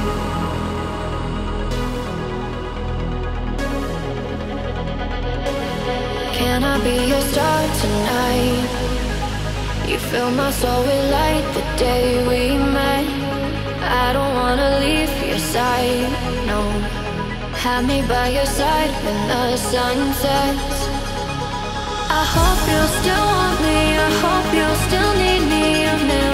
Can I be your star tonight? You fill my soul with light the day we met. I don't wanna leave your side, no. Have me by your side when the sun sets. I hope you'll still want me, I hope you'll still need me. I've never